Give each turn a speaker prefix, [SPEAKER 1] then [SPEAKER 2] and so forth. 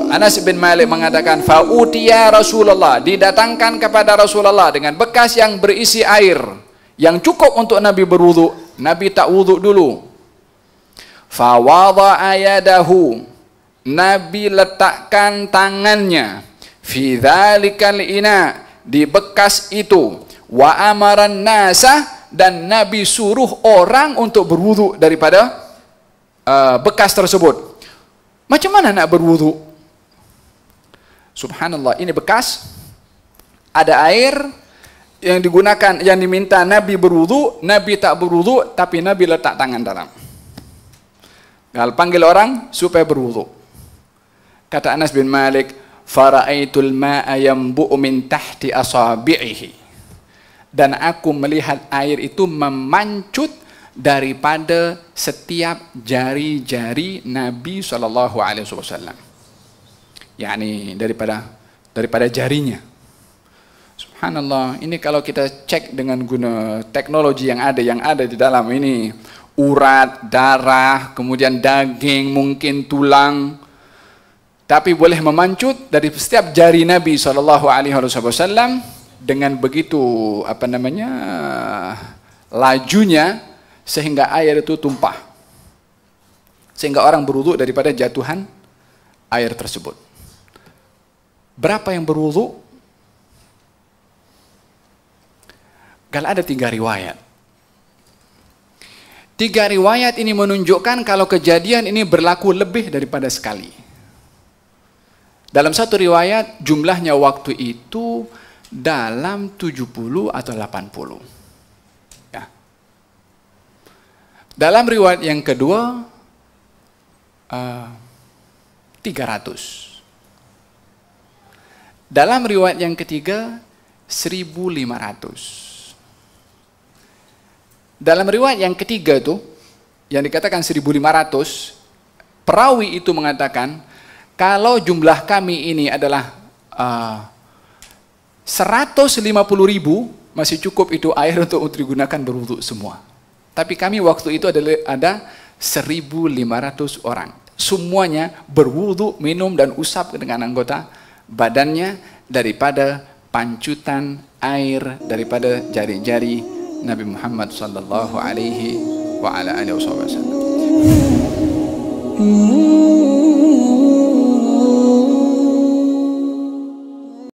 [SPEAKER 1] Anas bin Malik mengatakan, fa'utiya Rasulullah, didatangkan kepada Rasulullah dengan bekas yang berisi air yang cukup untuk Nabi berwudu. Nabi tak wudu dulu. Fawada'a yadahu, Nabi letakkan tangannya fi dzalikal ina, di bekas itu. Wa amaran nasa, dan Nabi suruh orang untuk berwudu daripada bekas tersebut. Macam mana nak berwudu? Subhanallah, ini bekas, ada air yang digunakan, yang diminta Nabi berwudu. Nabi tak berwudu, tapi Nabi letak tangan dalam. Kalau panggil orang supaya berwudu. Kata Anas bin Malik, fara'aitul ma'a yambu'u min tahti asabi'ihi, dan aku melihat air itu memancut daripada setiap jari-jari Nabi SAW, yakni daripada jarinya. Subhanallah, ini kalau kita cek dengan guna teknologi yang ada di dalam ini, urat, darah, kemudian daging, mungkin tulang, tapi boleh memancut dari setiap jari Nabi SAW dengan begitu lajunya, sehingga air itu tumpah, sehingga orang berwudu daripada jatuhan air tersebut. Berapa yang berwudu? Kalau ada 3 riwayat. 3 riwayat ini menunjukkan kalau kejadian ini berlaku lebih daripada sekali. Dalam satu riwayat jumlahnya waktu itu dalam 70 atau 80. Ya. Dalam riwayat yang kedua 300. Dalam riwayat yang ketiga 1500. Dalam riwayat yang ketiga itu, yang dikatakan 1500, perawi itu mengatakan, kalau jumlah kami ini adalah 150.000, masih cukup itu air untuk digunakan berwudu semua. Tapi kami waktu itu ada 1.500 orang. Semuanya berwudu, minum dan usap dengan anggota badannya daripada pancutan air daripada jari-jari Nabi Muhammad sallallahu alaihi wa ala alihi wasallam.